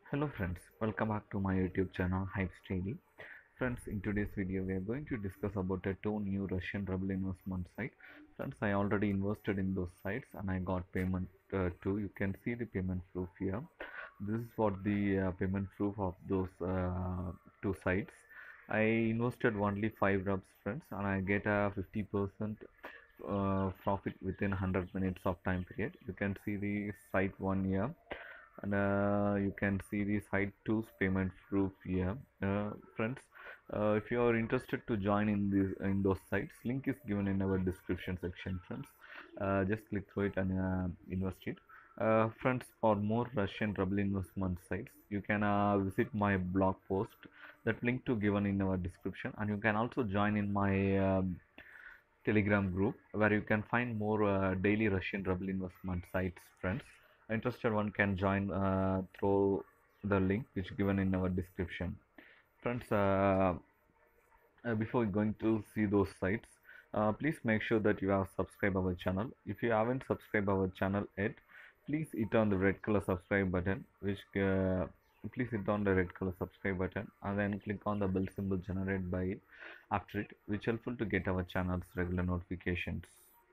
Hello friends, welcome back to my YouTube channel Hypes Daily. Friends, in today's video we are going to discuss about two new Russian rebel investment sites. Friends, I already invested in those sites and I got payment too. You can see the payment proof here. This is what the payment proof of those two sites. I invested only 5 rubs friends and I get a 50% profit within 100 minutes of time period. You can see the site 1 year and you can see the site 2's payment proof here. Friends, if you are interested to join in those sites, link is given in our description section friends. Just click through it and invest it. Friends, for more Russian rebel investment sites you can visit my blog post, that link to given in our description, and you can also join in my Telegram group where you can find more daily Russian rebel investment sites. Friends, interested one can join through the link which given in our description. Friends, before going to see those sites, please make sure that you have subscribed our channel. If you haven't subscribed our channel yet, please hit on the red color subscribe button, which please hit on the red color subscribe button and then click on the bell symbol generated by it after it, which helpful to get our channel's regular notifications.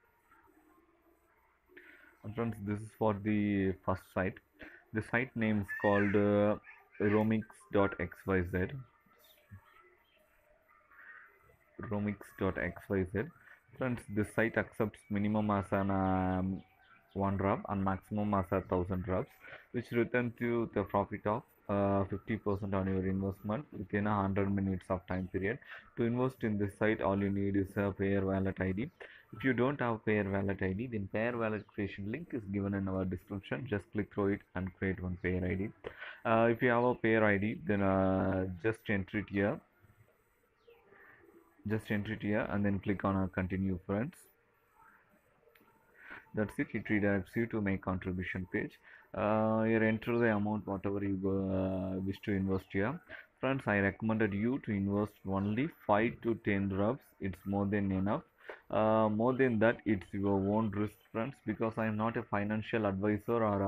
And friends, this is for the first site. The site name is called romix.xyz. Romix.xyz. Friends, this site accepts minimum as an 1 rub and maximum as 1,000 rubs, which return to the profit of 50% on your investment within 100 minutes of time period. To invest in this site, all you need is a Payer Wallet ID. If you don't have Payer Wallet ID, then Payer Wallet creation link is given in our description. Just click through it and create one Payer ID. If you have a Payer ID, then just enter it here. Just enter it here and then click on continue friends. That's it. It redirects you to my contribution page. Here enter the amount whatever you wish to invest here. Friends, I recommended you to invest only 5 to 10 rubs. It's more than enough. More than that, it's your own risk friends, because I am not a financial advisor or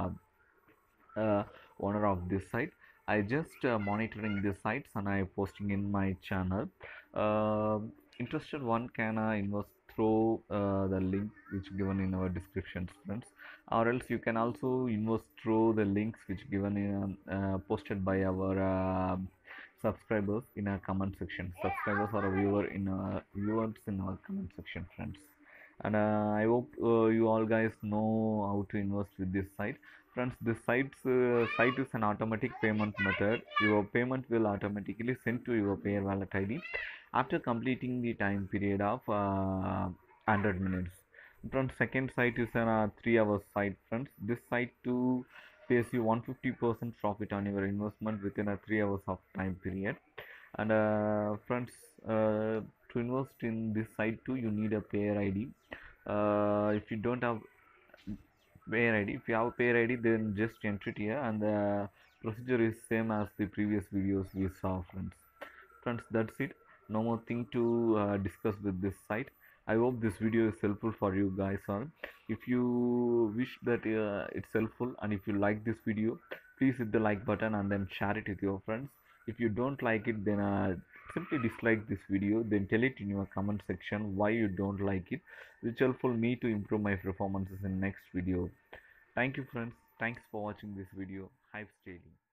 owner of this site. I just monitoring the sites and I posting in my channel. Interested one can invest through the link which given in our descriptions friends, or else you can also invest through the links which given in posted by our subscribers in our comment section. Subscribers or viewers in our comment section friends. And I hope you all guys know how to invest with this site. Friends, this site is an automatic payment method. Your payment will automatically send to your Payer Wallet ID after completing the time period of 100 minutes. Friends, second site is a 3 hour site. Friends, this site too pays you 150% profit on your investment within a 3 hours of time period. And friends, to invest in this site too, you need a Payer ID. If you don't have Payer ID, if you have Payer ID, then just enter it here, and the procedure is same as the previous videos we saw, friends. Friends, that's it. No more thing to discuss with this site. I hope this video is helpful for you guys all. If you wish that it's helpful and if you like this video, please hit the like button and then share it with your friends. If you don't like it, then simply dislike this video, then tell it in your comment section why you don't like it, which helpful me to improve my performances in next video. Thank you friends. Thanks for watching this video. Hype Daily.